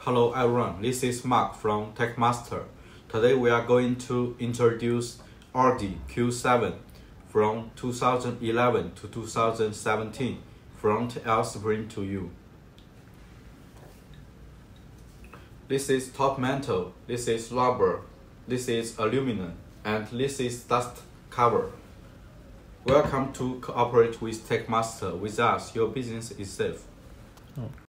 Hello everyone, this is Mark from TechMaster. Today we are going to introduce Audi Q7 from 2011 to 2017 front L spring to you. This is top metal, this is rubber, this is aluminum, and this is dust cover. Welcome to cooperate with TechMaster. With us, your business is safe. Oh.